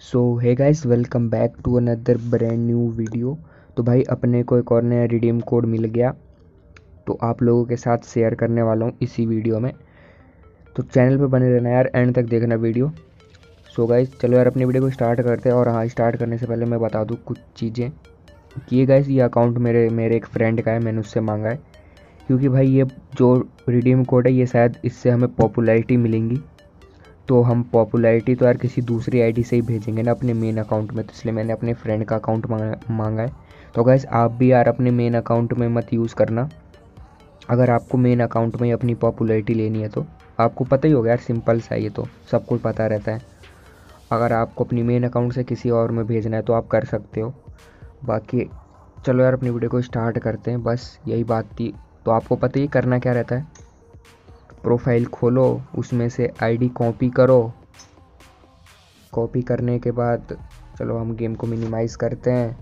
So hey guys, welcome back to another brand new video. तो भाई अपने को एक और नया रिडीम कोड मिल गया, तो आप लोगों के साथ शेयर करने वाला हूँ इसी वीडियो में। तो चैनल पे बने रहना यार, एंड तक देखना वीडियो। सो गाइस चलो यार अपनी वीडियो को स्टार्ट करते हैं। और हाँ, स्टार्ट करने से पहले मैं बता दूँ कुछ चीज़ें कि ये गाइस, ये अकाउंट मेरे एक फ्रेंड का है, मैंने उससे मांगा है। क्योंकि भाई ये जो रिडीम कोड है, ये शायद इससे हमें पॉपुलैरिटी मिलेंगी। तो हम पॉपुलैरिटी तो यार किसी दूसरी आईडी से ही भेजेंगे ना अपने मेन अकाउंट में, तो इसलिए मैंने अपने फ्रेंड का अकाउंट मांगा है। तो गाइस आप भी यार अपने मेन अकाउंट में मत यूज़ करना। अगर आपको मेन अकाउंट में ही अपनी पॉपुलैरिटी लेनी है तो आपको पता ही होगा यार, सिंपल सा ये तो सबको पता रहता है। अगर आपको अपनी मेन अकाउंट से किसी और में भेजना है तो आप कर सकते हो। बाकी चलो यार अपनी वीडियो को स्टार्ट करते हैं, बस यही बात थी। तो आपको पता ही करना क्या रहता है, प्रोफाइल खोलो, उसमें से आईडी कॉपी करो। कॉपी करने के बाद चलो हम गेम को मिनिमाइज़ करते हैं।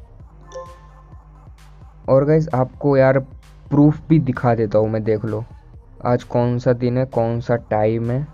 और गाइस आपको यार प्रूफ भी दिखा देता हूँ मैं, देख लो आज कौन सा दिन है, कौन सा टाइम है।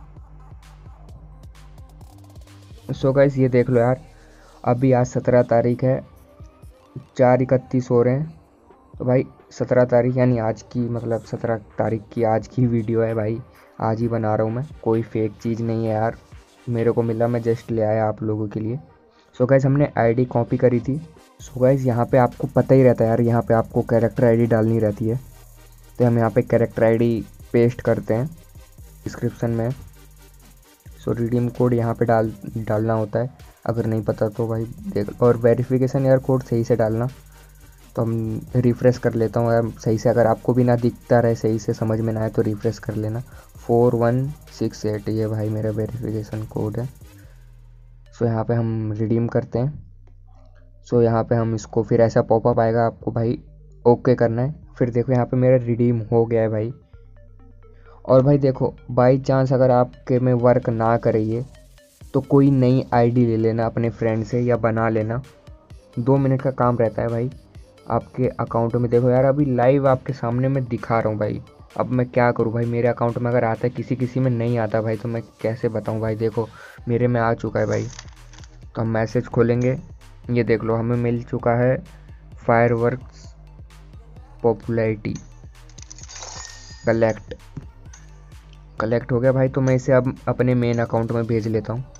सो गाइस ये देख लो यार, अभी आज 17 तारीख है, 4:31 हो रहे हैं। तो भाई 17 तारीख यानी आज की, मतलब 17 तारीख की आज की वीडियो है भाई। आज ही बना रहा हूँ मैं, कोई फेक चीज़ नहीं है यार, मेरे को मिला, मैं जस्ट ले आया आप लोगों के लिए। सो गाइस हमने आईडी कॉपी करी थी। सो गाइस यहाँ पे आपको पता ही रहता है यार, यहाँ पे आपको कैरेक्टर आईडी डालनी रहती है। तो हम यहाँ पे कैरेक्टर आईडी पेस्ट करते हैं डिस्क्रिप्शन में। सो रिडीम कोड यहाँ पे डालना होता है, अगर नहीं पता तो भाई देख। और वेरिफिकेशन यार कोड सही से डालना। तो हम रिफ़्रेश कर लेता हूँ यार सही से, अगर आपको भी ना दिखता रहे, सही से समझ में ना आए तो रिफ़्रेश कर लेना। 4168 ये भाई मेरा वेरिफिकेशन कोड है। सो यहाँ पे हम रिडीम करते हैं। सो यहाँ पे हम इसको, फिर ऐसा पॉपअप आएगा, आपको भाई ओके करना है। फिर देखो यहाँ पे मेरा रिडीम हो गया है भाई। और भाई देखो, बाई चांस अगर आपके में वर्क ना करे ये, तो कोई नई आईडी ले लेना अपने फ्रेंड से या बना लेना। 2 मिनट का काम रहता है भाई आपके अकाउंट में। देखो यार अभी लाइव आपके सामने मैं दिखा रहा हूँ भाई। अब मैं क्या करूँ भाई, मेरे अकाउंट में अगर आता है, किसी किसी में नहीं आता भाई, तो मैं कैसे बताऊँ भाई। देखो मेरे में आ चुका है भाई। तो हम मैसेज खोलेंगे, ये देख लो हमें मिल चुका है फायरवर्क्स पॉपुलैरिटी कलेक्ट हो गया भाई। तो मैं इसे अब अपने मेन अकाउंट में भेज लेता हूँ।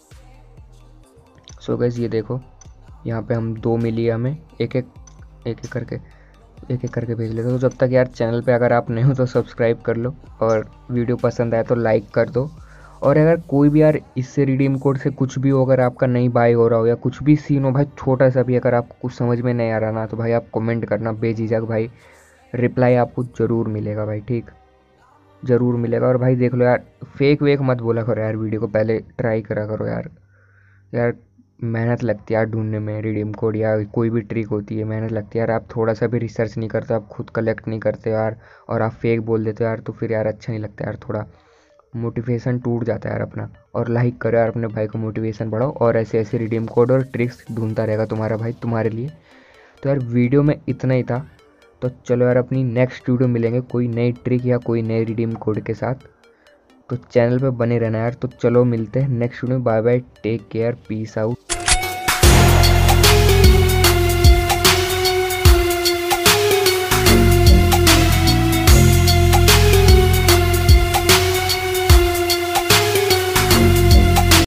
सो गाइस ये देखो, यहाँ पे हम 2 मिली है हमें, एक एक करके भेज लेता हूँ। तो जब तक यार चैनल पे अगर आप नहीं हो तो सब्सक्राइब कर लो, और वीडियो पसंद आए तो लाइक कर दो। और अगर कोई भी यार इससे रिडीम कोड से कुछ भी हो, अगर आपका नहीं बाय हो रहा हो या कुछ भी सीन हो भाई, छोटा सा भी, अगर आपको कुछ समझ में नहीं आ रहा ना, तो भाई आप कमेंट करना बेझिझक भाई, रिप्लाई आपको ज़रूर मिलेगा भाई, ठीक, ज़रूर मिलेगा। और भाई देख लो यार, फेक वेक मत बोला करो यार, वीडियो को पहले ट्राई करा करो यार। यार मेहनत लगती है यार ढूंढने में, रिडीम कोड या कोई भी ट्रिक होती है, मेहनत लगती है यार। आप थोड़ा सा भी रिसर्च नहीं करते, आप खुद कलेक्ट नहीं करते यार, और आप फेक बोल देते हो यार, तो फिर यार अच्छा नहीं लगता यार, थोड़ा मोटिवेशन टूट जाता है यार अपना। और लाइक करो यार, अपने भाई को मोटिवेशन बढ़ाओ, और ऐसे ऐसे रिडीम कोड और ट्रिक्स ढूंढता रहेगा तुम्हारा भाई तुम्हारे लिए। तो यार वीडियो में इतना ही था। तो चलो यार अपनी नेक्स्ट वीडियो मिलेंगे कोई नई ट्रिक या कोई नए रिडीम कोड के साथ। तो चैनल पे बने रहना यार। तो चलो मिलते हैं नेक्स्ट वीडियो में, bye bye, take care, peace out.